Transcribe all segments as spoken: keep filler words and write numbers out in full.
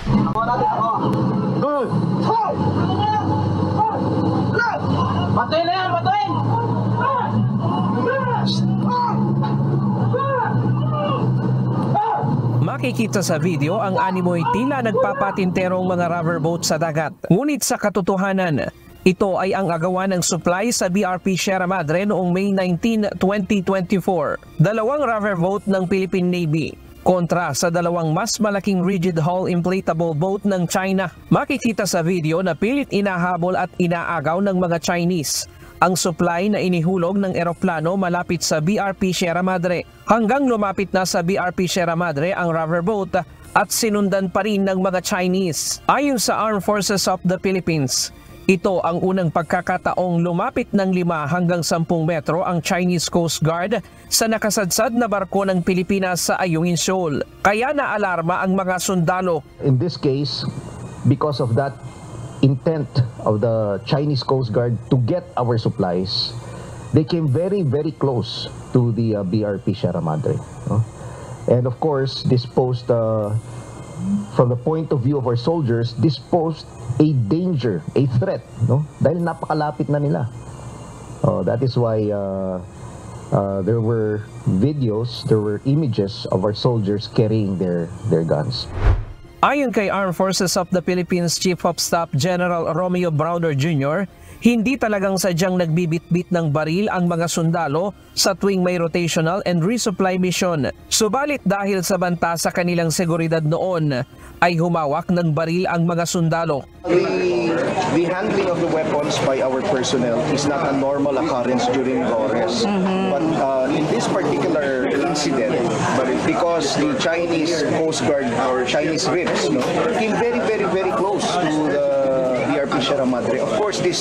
Ako natin ako. Good. Patuin na yan, patuin! Makikita sa video ang animoy tila nagpapatinterong mga rubber boat sa dagat. Ngunit sa katotohanan, ito ay ang agawan ng supply sa B R P Sierra Madre noong May nineteenth, twenty twenty-four. Dalawang rubber boat ng Philippine Navy kontra sa dalawang mas malaking rigid hull inflatable boat ng China. Makikita sa video na pilit inahabol at inaagaw ng mga Chinese ang supply na inihulog ng eroplano malapit sa B R P Sierra Madre. Hanggang lumapit na sa B R P Sierra Madre ang rubber boat at sinundan pa rin ng mga Chinese. Ayon sa Armed Forces of the Philippines, ito ang unang pagkakataong lumapit ng lima hanggang sampung metro ang Chinese Coast Guard sa nakasadsad na barko ng Pilipinas sa Ayungin Shoal. Kaya naalarma ang mga sundalo. In this case, because of that intent of the Chinese Coast Guard to get our supplies, they came very, very close to the uh, B R P Sierra Madre. No? And of course, this posed, uh, from the point of view of our soldiers, this posed a danger, a threat, no? Dahil napakalapit na nila. Uh, that is why uh, uh, there were videos, there were images of our soldiers carrying their, their guns. Ayon kay Armed Forces of the Philippines Chief of Staff General Romeo Browner Junior, hindi talagang sadyang nagbibitbit ng baril ang mga sundalo sa tuwing may rotational and resupply mission. Subalit dahil sa banta sa kanilang seguridad noon, ay humawak ng baril ang mga sundalo. The, the handling of the weapons by our personnel is not a normal occurrence during R O R E S. Mm-hmm. But uh, in this particular incident, but because the Chinese Coast Guard or Chinese rigs no, came very, very, very close to the B R P Sierra Madre. Of course, this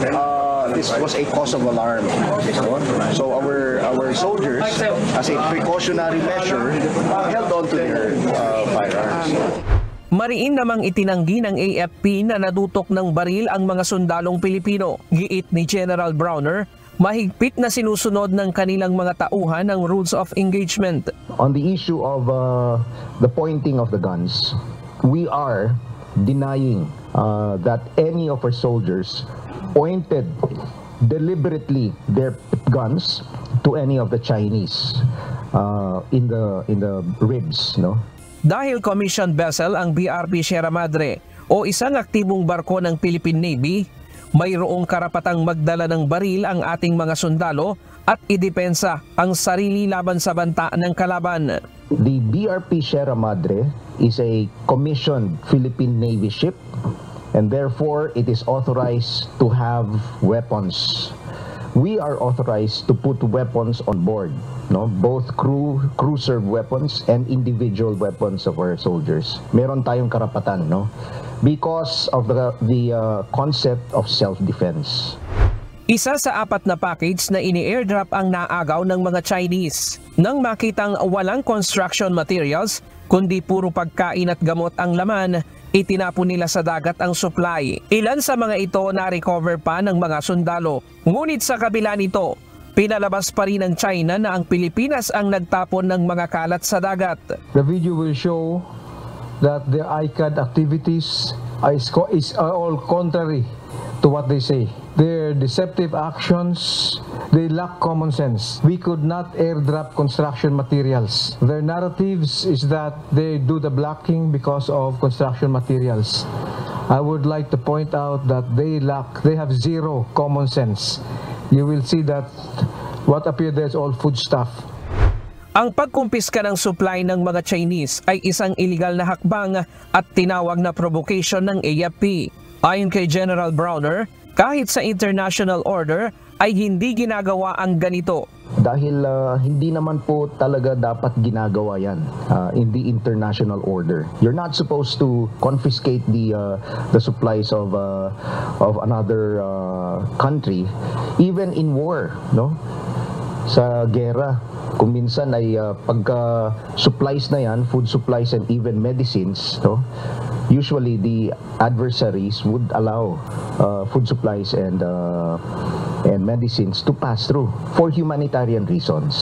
uh, this was a cause of alarm. No? So our our soldiers, as a precautionary measure, held on to their uh, firearms. Mariin namang itinanggi ng A F P na nadutok ng baril ang mga sundalong Pilipino. Giit ni General Browner, mahigpit na sinusunod ng kanilang mga tauhan ang rules of engagement. On the issue of uh, the pointing of the guns, we are denying uh, that any of our soldiers pointed deliberately their guns to any of the Chinese uh, in the in the ribs, no? Dahil commissioned vessel ang B R P Sierra Madre o isang aktibong barko ng Philippine Navy, mayroong karapatang magdala ng baril ang ating mga sundalo at idepensa ang sarili laban sa banta ng kalaban. The B R P Sierra Madre is a commissioned Philippine Navy ship and therefore it is authorized to have weapons. We are authorized to put weapons on board, no? Both crew crew served weapons and individual weapons of our soldiers. Meron tayong karapatan, no? Because of the the uh, concept of self-defense. Isa sa apat na package na ini-airdrop ang naagaw ng mga Chinese. Nang makitang walang construction materials, kundi puro pagkain at gamot ang laman, itinapon nila sa dagat ang supply. Ilan sa mga ito na-recover pa ng mga sundalo. Ngunit sa kabila nito, pinalabas pa rin ng China na ang Pilipinas ang nagtapon ng mga kalat sa dagat. The video will show that the I C A D activities is, is all contrary to what they say. Their deceptive actions, they lack common sense. We could not airdrop construction materials. Their narratives is that they do the blocking because of construction materials. I would like to point out that they lack, they have zero common sense. You will see that what appear there is all food stuff. Ang pagkumpiska ng supply ng mga Chinese ay isang iligal na hakbang at tinawag na provocation ng A F P. Ayon kay General Browner, kahit sa international order ay hindi ginagawa ang ganito. Dahil uh, hindi naman po talaga dapat ginagawa yan uh, in the international order. You're not supposed to confiscate the uh, the supplies of uh, of another uh, country, even in war, no? Sa gera, kung minsan ay uh, pagka supplies na yan, food supplies and even medicines, no? Usually the adversaries would allow uh, food supplies and uh, and medicines to pass through for humanitarian reasons.